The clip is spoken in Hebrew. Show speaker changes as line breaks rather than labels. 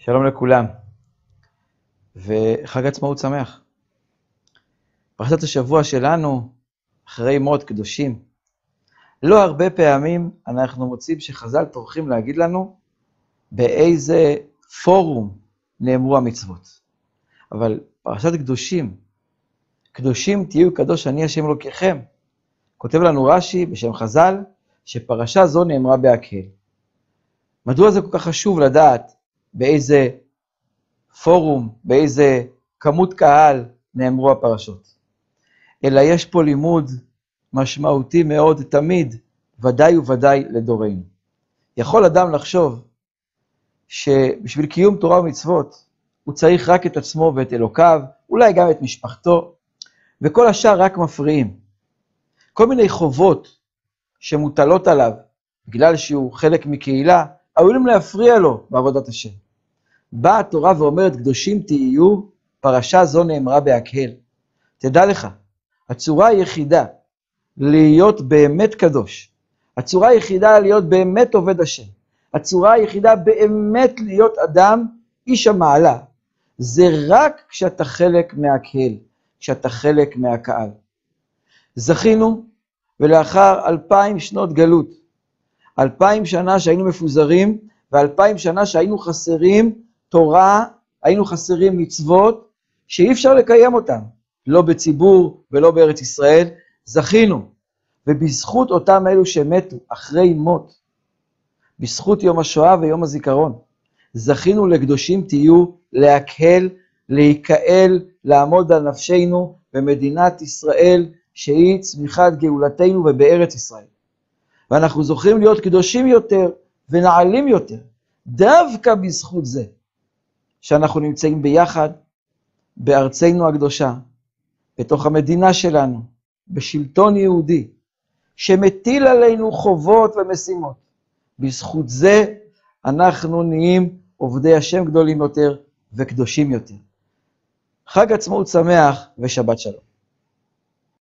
שלום לכולם, וחג עצמאות שמח. פרשת השבוע שלנו, אחרי מות קדושים. לא הרבה פעמים אנחנו מוצאים שחז"ל טורחים להגיד לנו באיזה פורום נאמרו המצוות. אבל פרשת קדושים, קדושים תהיו קדוש אני השם אלוקיכם. כותב לנו רש"י בשם חז"ל, שפרשה זו נאמרה בהקהל. מדוע זה כל כך חשוב לדעת באיזה פורום, באיזה כמות קהל נאמרו הפרשות? אלא יש פה לימוד משמעותי מאוד תמיד, ודאי וודאי לדורנו. יכול אדם לחשוב שבשביל קיום תורה ומצוות הוא צריך רק את עצמו ואת אלוקיו, אולי גם את משפחתו, וכל השאר רק מפריעים. כל מיני חובות שמוטלות עליו, בגלל שהוא חלק מקהילה, עלולים להפריע לו בעבודת השם. באה התורה ואומרת, קדושים תהיו, פרשה זו נאמרה בהקהל. תדע לך, הצורה היחידה להיות באמת קדוש, הצורה היחידה להיות באמת עובד השם, הצורה היחידה באמת להיות אדם איש המעלה, זה רק כשאתה חלק מהקהל, כשאתה חלק מהקהל. זכינו, ולאחר 2000 שנות גלות, 2000 שנה שהיינו מפוזרים, ו2000 שנה שהיינו חסרים תורה, היינו חסרים מצוות, שאי אפשר לקיים אותם, לא בציבור ולא בארץ ישראל, זכינו. ובזכות אותם אלו שמתו אחרי מות, בזכות יום השואה ויום הזיכרון, זכינו לקדושים תהיו, להקהל, להיקהל, לעמוד על נפשנו במדינת ישראל, שהיא צמיחת גאולתנו ובארץ ישראל. ואנחנו זוכים להיות קדושים יותר ונעלים יותר, דווקא בזכות זה, שאנחנו נמצאים ביחד, בארצנו הקדושה, בתוך המדינה שלנו, בשלטון יהודי, שמטיל עלינו חובות ומשימות. בזכות זה אנחנו נהיים עובדי השם גדולים יותר וקדושים יותר. חג עצמאות שמח ושבת שלום.